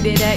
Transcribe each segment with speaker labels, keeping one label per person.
Speaker 1: れない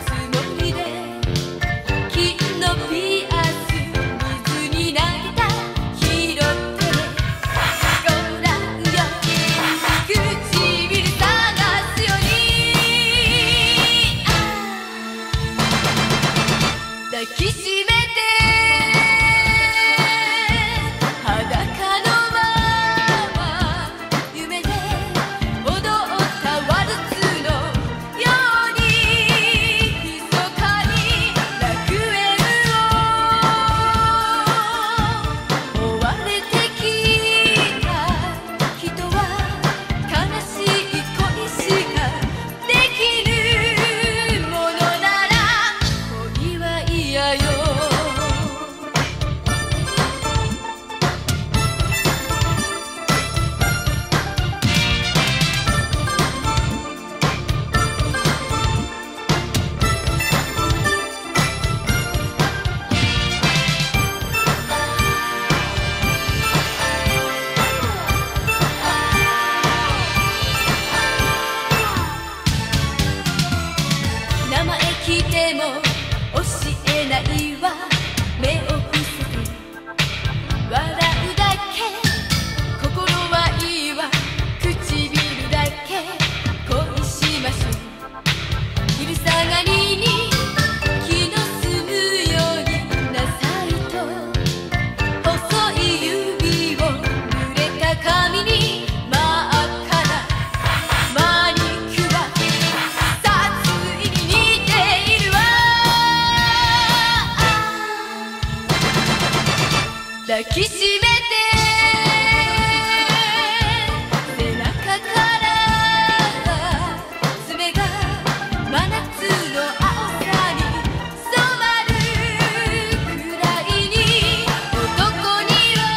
Speaker 2: 金のピアス水に泣いた
Speaker 1: 抱きしめて背中から爪が真夏の青さに染まるくらいに男には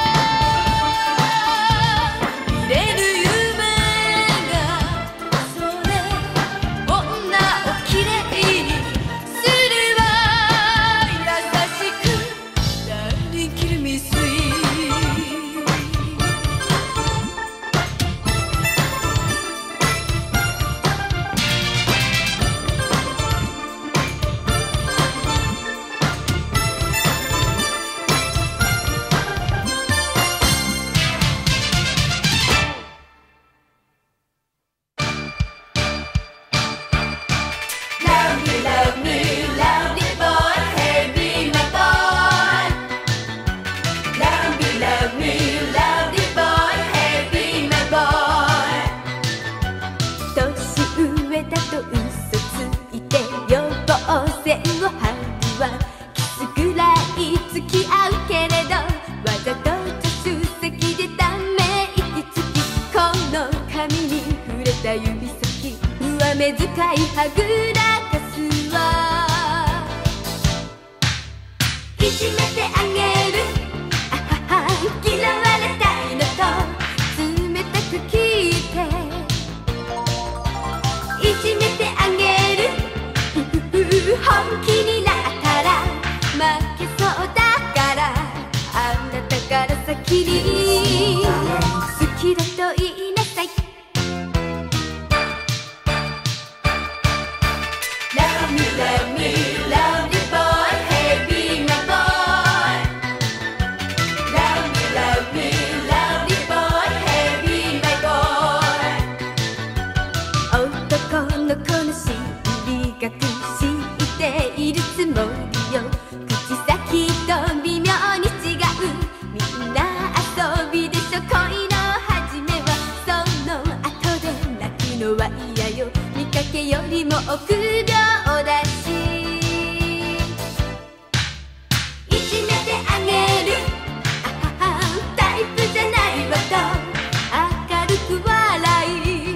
Speaker 1: 見れる夢がそれ女をきれいにするわ優しく Darling kill me sweet Love me, lovely boy, hey be my boy. Love me, lovely boy, hey be my boy. 年上だと嘘ついて予防線を張るわキスぐらい付き合うけれどわざと助手席でため息つきこの髪に触れた指先上目遣いはぐらかすわいじめてあげるあはは嫌われたいのと冷たく聞いていじめてあげるふふふ本気になったら負けそうだからあなたから先に好きだと言いなさいLove me, lovely boy, hey be my boy. Love me, lovely boy, hey be my boy. 男の子の心理学知っているつもりよ口先と微妙に違うみんな遊びでしょ恋の始めはその後で泣くのは嫌よ見かけよりも臆病だしいじめてあげるあははタイプじゃないわと明るく笑い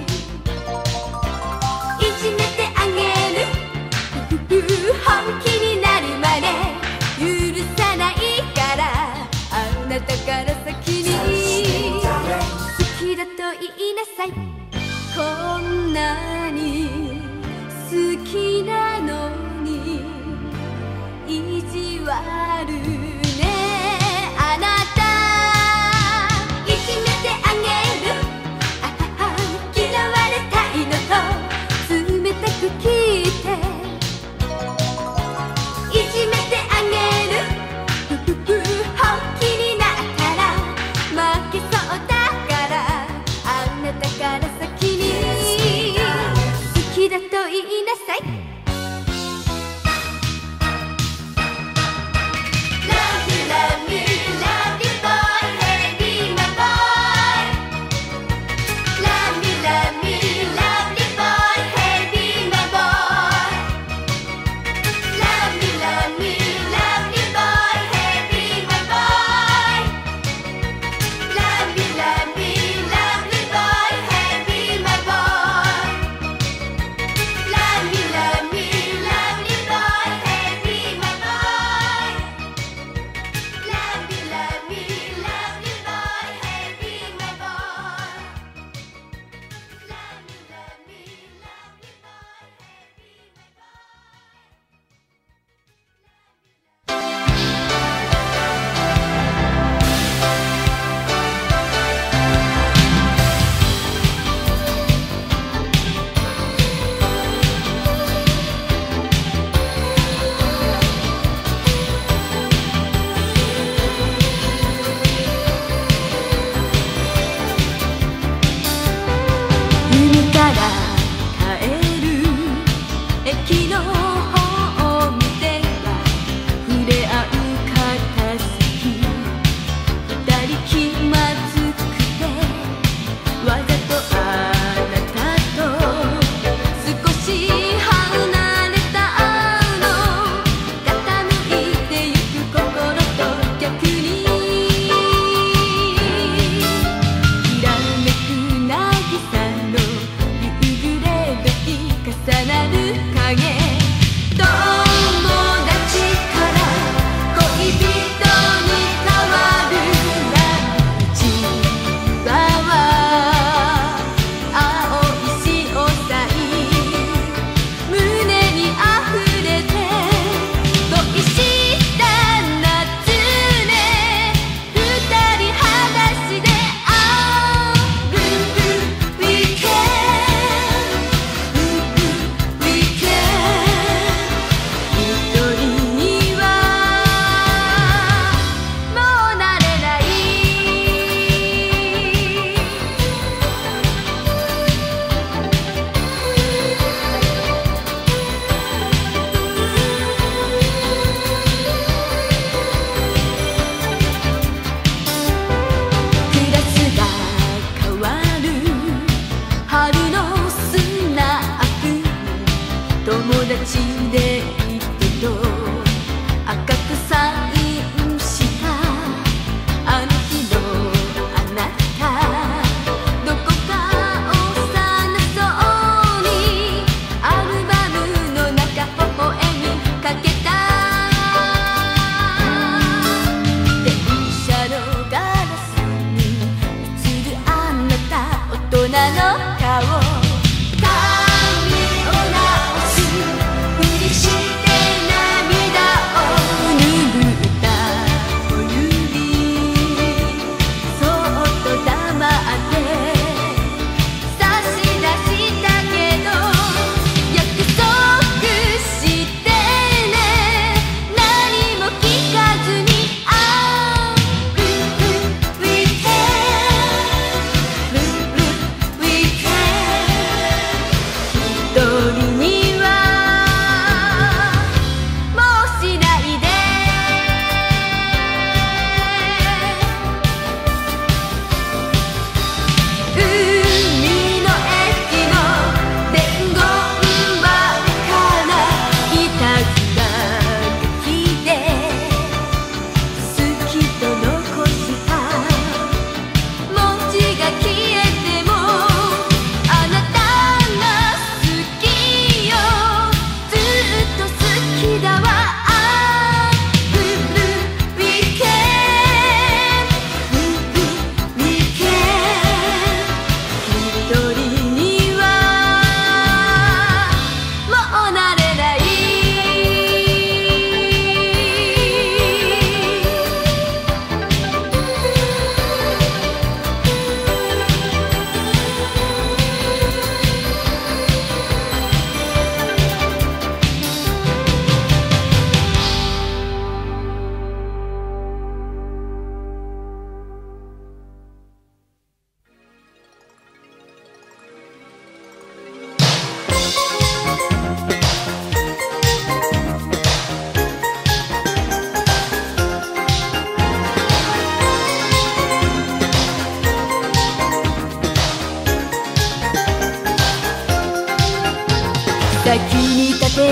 Speaker 1: いじめてあげるふふふ本気になるまで許さないからあなたから先に好きだと言いなさいこんなに好きなのに意地悪ねあなたいじめてあげるあはは嫌われたいのと冷たく聞いていじめてあげるふふふ本気になったら負けそうだからあなたから先に好きだと言いなさい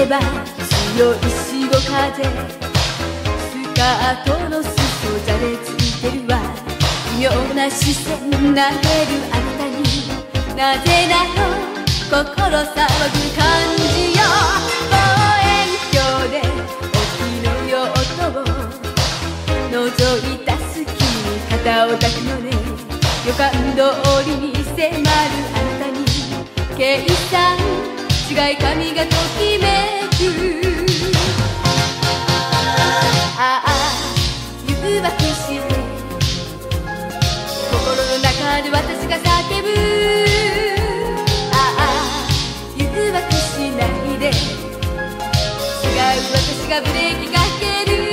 Speaker 1: れば強い潮風、スカートの裾じゃれついてるわ。微妙な視線投げるあなたに、なぜなの心騒ぐ感じよ。望遠鏡で沖の用途を覗いた隙に肩を抱くのね。予感通りに迫るあなたに計算違い髪がときめく。ああ誘惑して心の中で私が叫ぶ。ああ誘惑しないで、違う私がブレーキかける。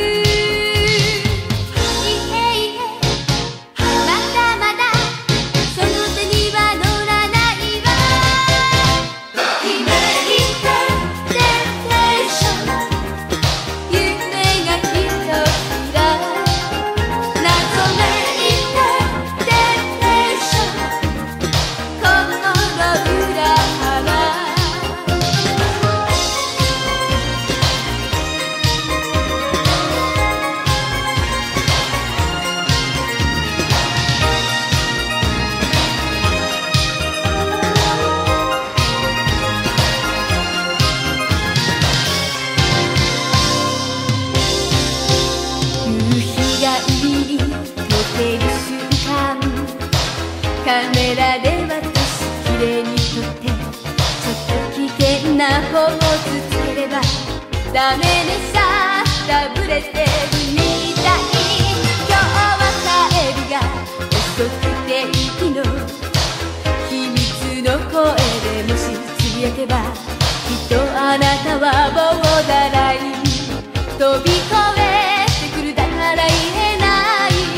Speaker 1: カメラで私きれいに撮って、ちょっと危険なポーズつければダメでさ、ダブれてるみたい。今日はカエルが遅くていいの、秘密の声でもしつぶやけば、きっとあなたはボーダーライン飛び越えてくるだから言えない。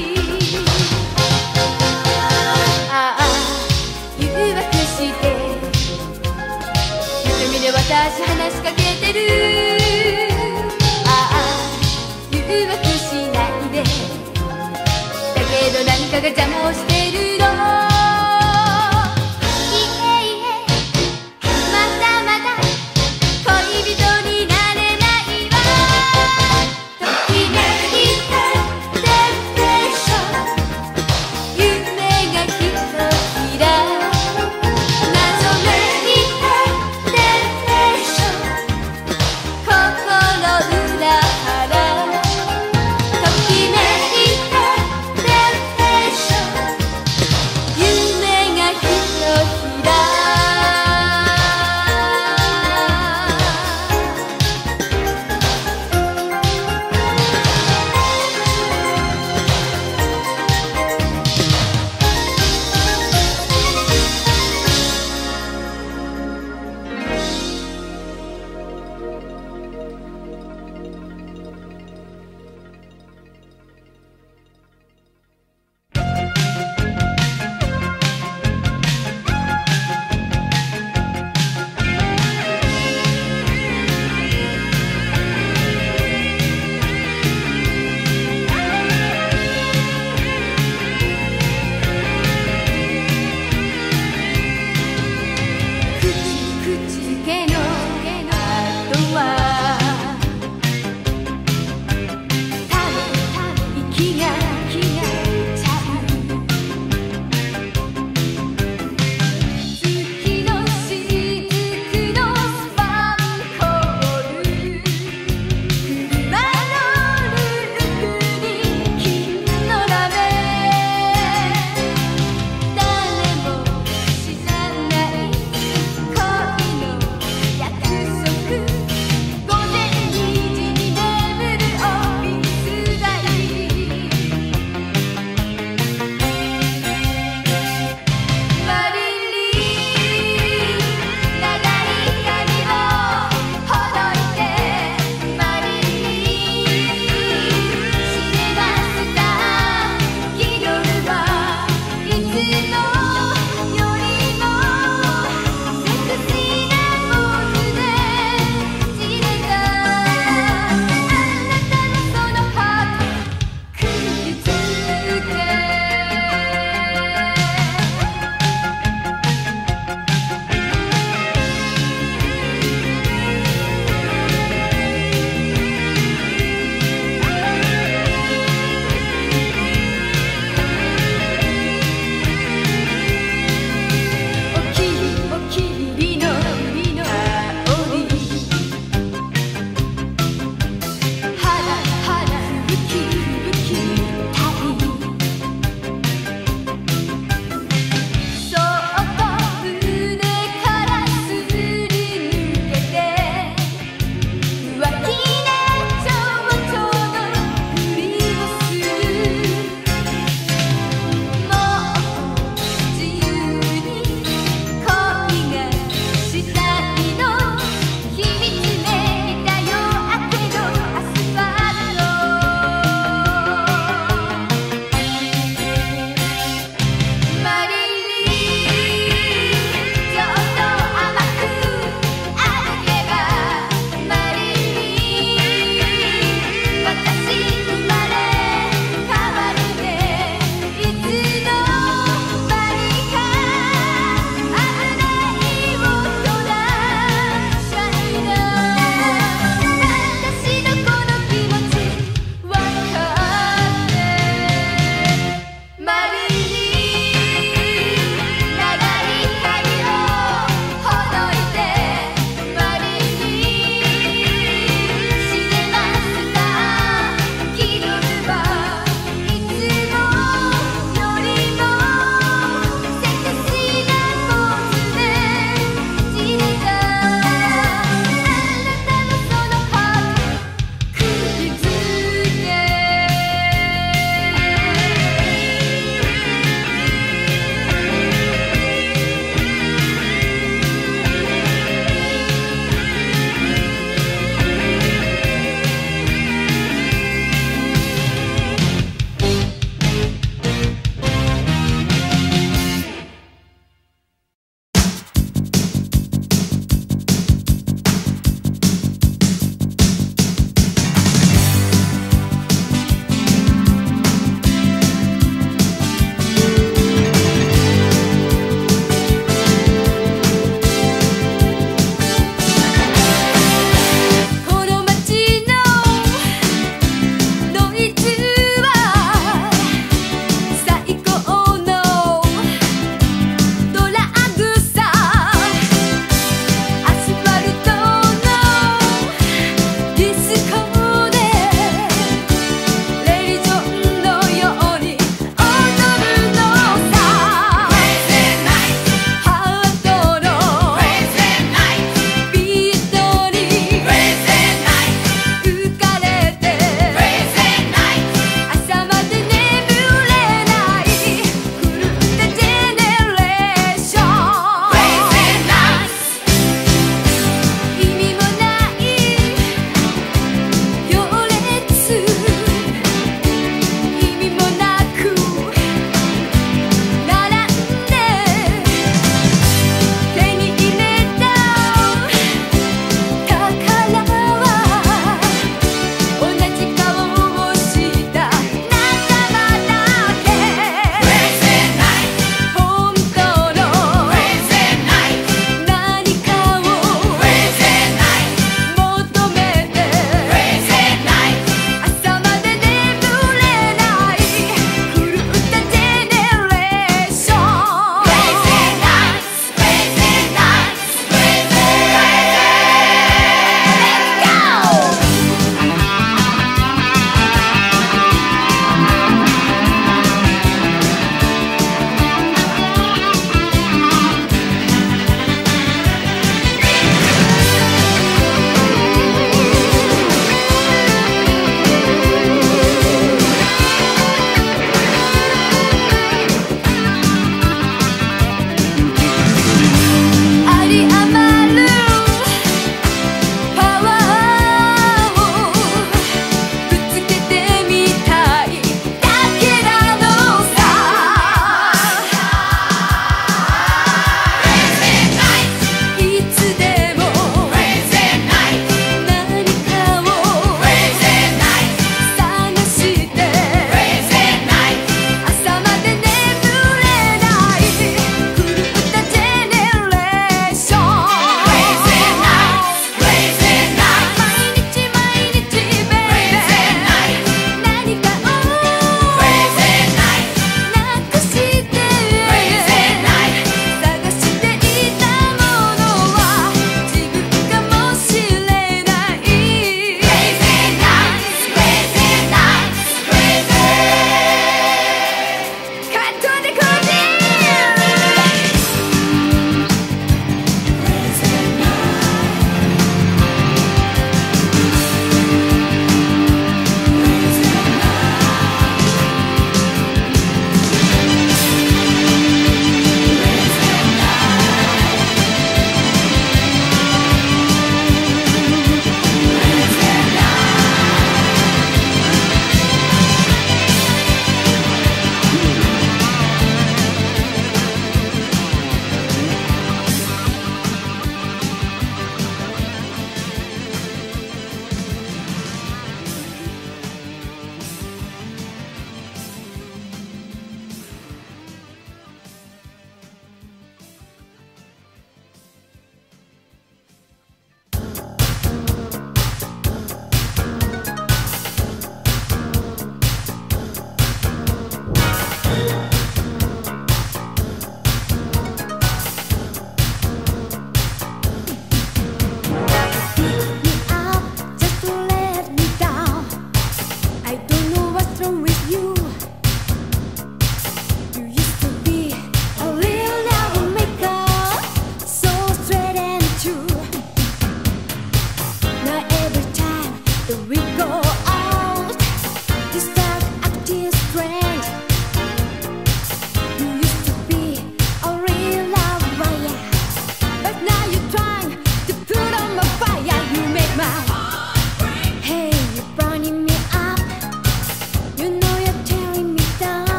Speaker 1: 私話しかけてる。ああ誘惑しないで、だけど何かが邪魔をしてるの。いえいえまだまだ恋人になれないわ。ときめいてテンプレーション、夢がきっときら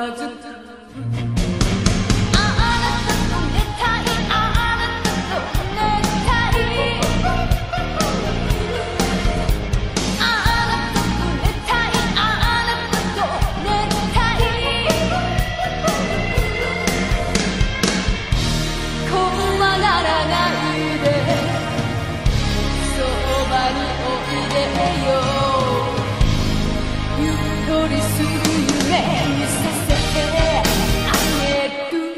Speaker 1: わずあなたと寝たいあなたと寝たいあなたと寝たいあなたと寝たい怖がらないでそばにおいでよゆっとりする夢見させてあげる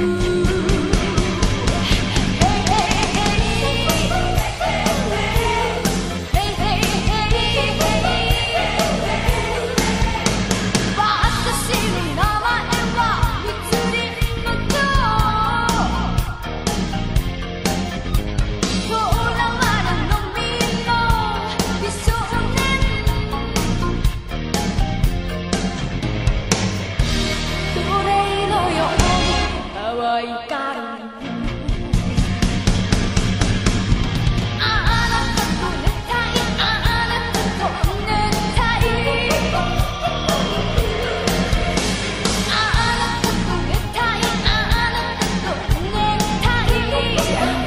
Speaker 1: 私の名前は密林の塔囚われの身の美少年奴隷のように可愛がるあなたと寝たいあなたと寝たいあなたと寝たいあなたと寝たい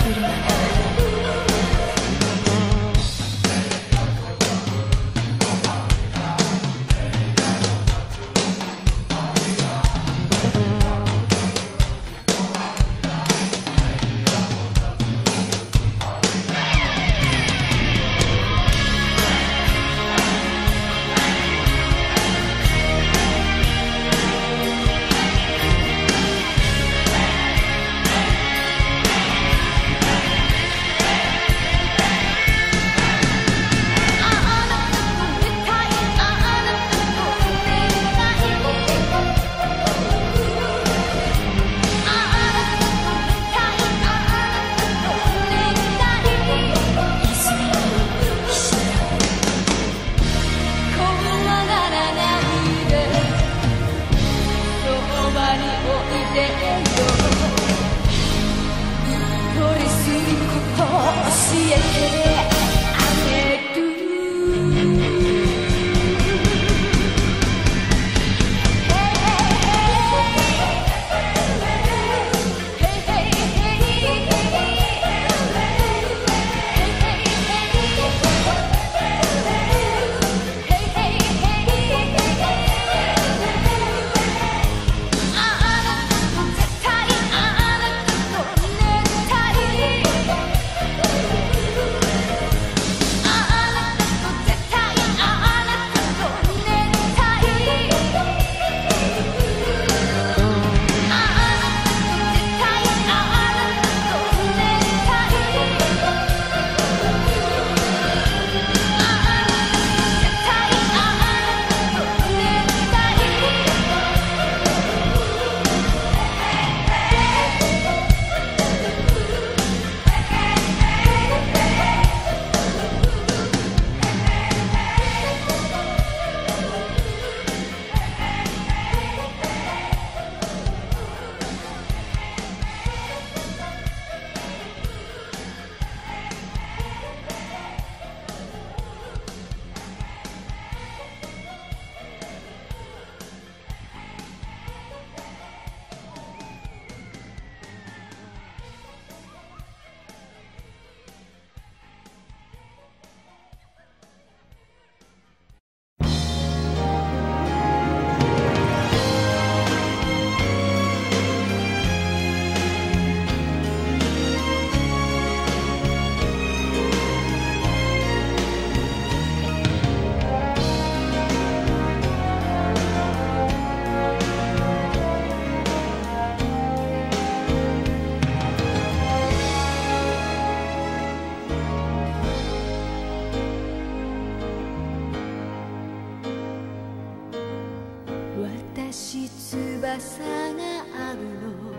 Speaker 1: 私翼があるの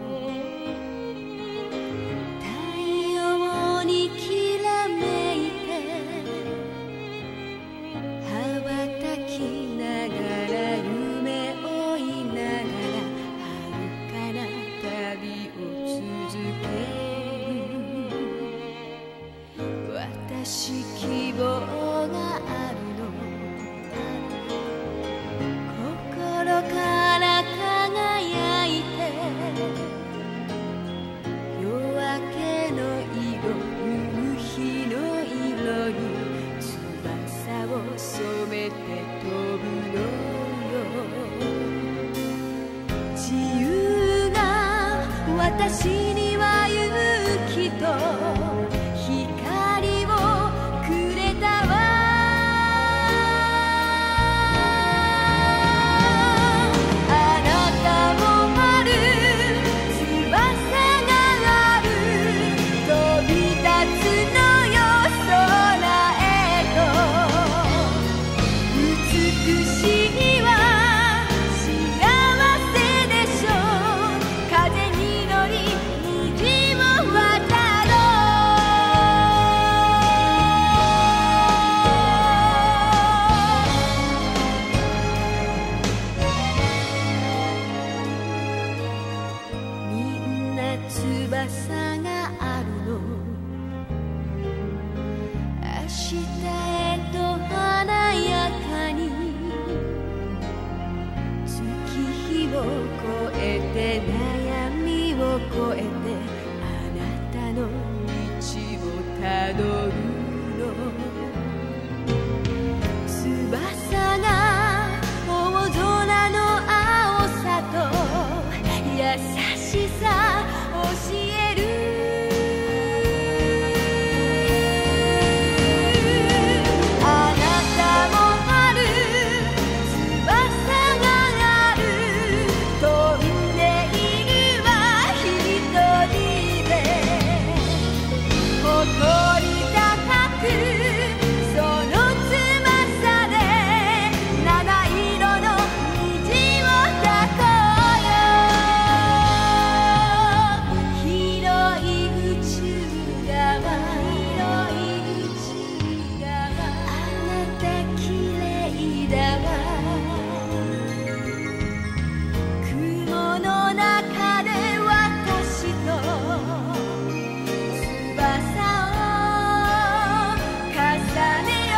Speaker 1: 太陽にきらめいて羽ばたきながら夢追いながら遥かな旅を続ける私希望があるの心から輝私には勇気と光をくれたわ。あなたもある翼がある、飛び立つのよ空へと。美しいわ幸せでしょう、風に乗り虹を渡ろう。みんな翼があるの、明日へと華やかに。月日を越えて悩みを越えて、あなたの道をたどるの。翼が大空の青さと優しさ教える。あなたもある翼がある、飛んでいるわ一人で。誇り高くその翼で七色の虹を抱こうよ。広い宇宙側、あなた綺麗だわ。雲の中で私と翼を重ねよ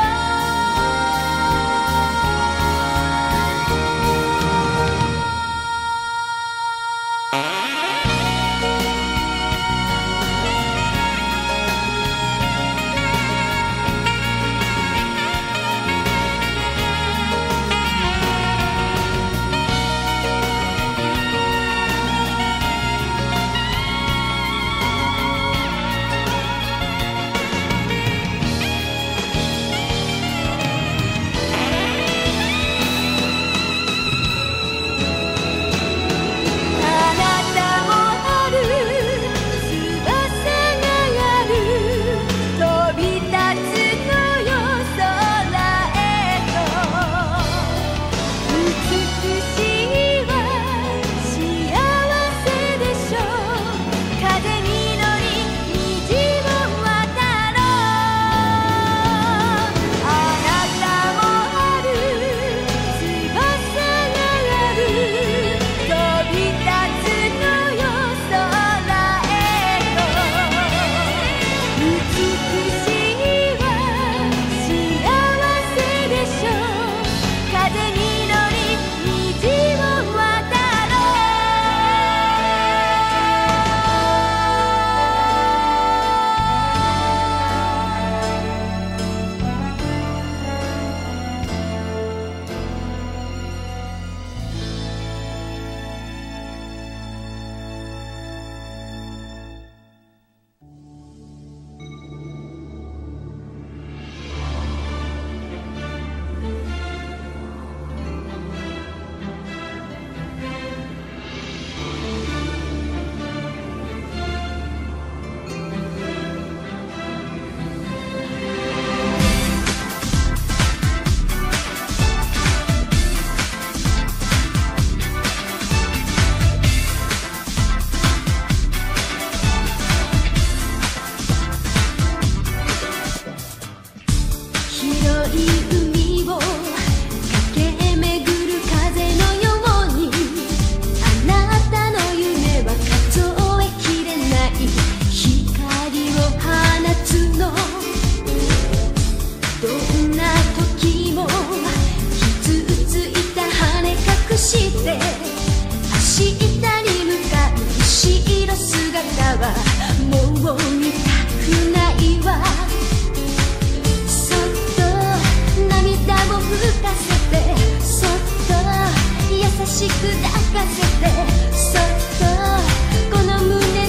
Speaker 1: しく抱かせてそっとこの胸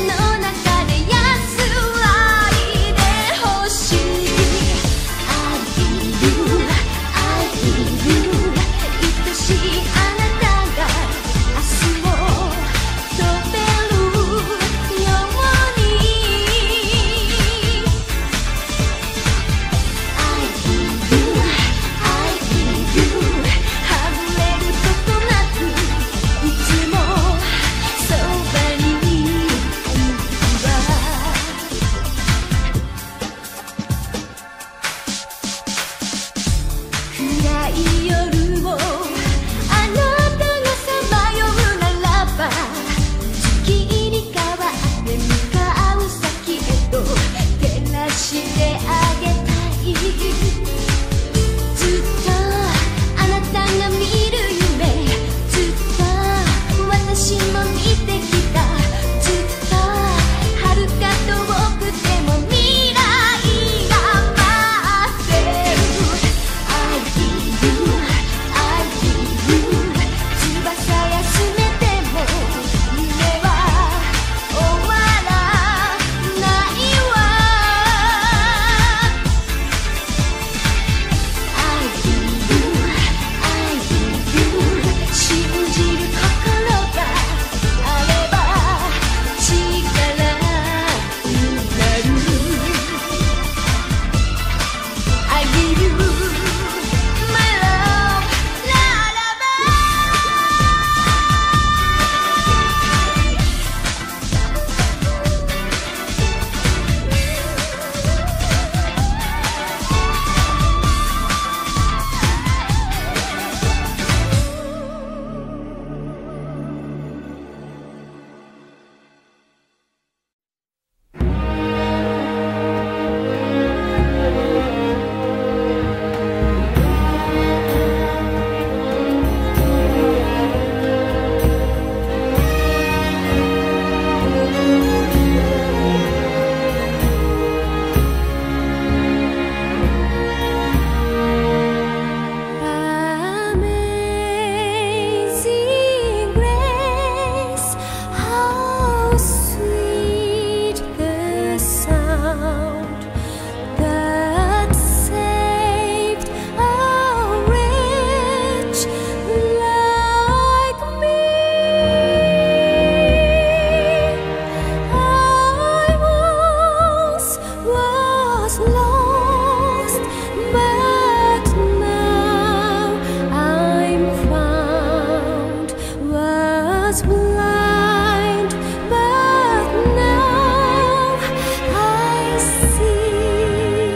Speaker 1: was blind, but now I see.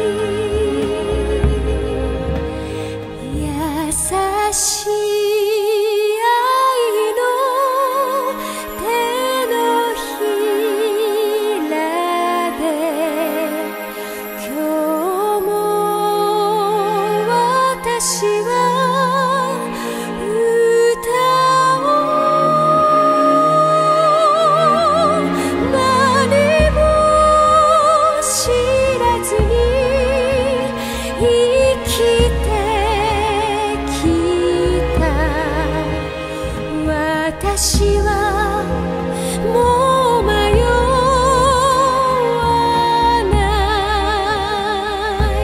Speaker 1: 優しい愛の手のひらで今日も私は歌おう。何も知らずに生きてきた私はもう迷わない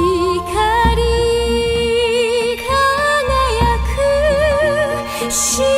Speaker 1: 光り輝く